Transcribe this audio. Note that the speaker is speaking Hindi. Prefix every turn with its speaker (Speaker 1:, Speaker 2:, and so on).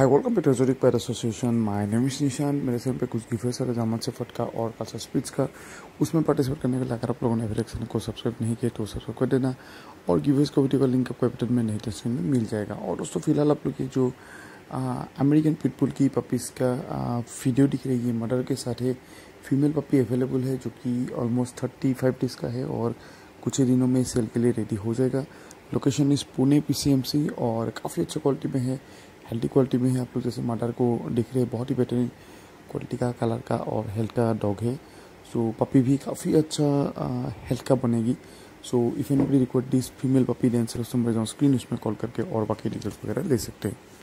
Speaker 1: हाय वेलकम टू जोरिक पैर एसोसिएशन। माय नेम इज निशान। मेरे चैनल पे कुछ गिफ्ट है जामन से फटका और कासा स्पीच का, उसमें पार्टिसिपेट करने के लिए अगर आप लोगों ने अभी चैनल को सब्सक्राइब नहीं किया तो सब्सक्राइब कर देना और गिवेस का वीडियो का लिंक आपको बटन में नहीं डिस्क्रिप्शन में मिल जाएगा। और दोस्तों फिलहाल आप लोग की जो अमेरिकन पिटबुल की पपीज़ का वीडियो दिख रही है, मर्डर के साथ है। फीमेल पपी अवेलेबल है जो कि ऑलमोस्ट 35 डेज़ का है और कुछ ही दिनों में सेल के लिए रेडी हो जाएगा। लोकेशन इस पुणे PCMC और काफ़ी अच्छी क्वालिटी में है, हेल्दी क्वालिटी में है। आप लोग जैसे मर्डर को दिख रहे हैं, बहुत ही बेहतरीन क्वालिटी का, कलर का और हेल्थ का डॉग है। सो पपी भी काफ़ी अच्छा हेल्थ का बनेगी। So if anybody required this female puppy then select number on screen, उसमें कॉल करके और बाकी डिटेल्स वगैरह ले सकते हैं।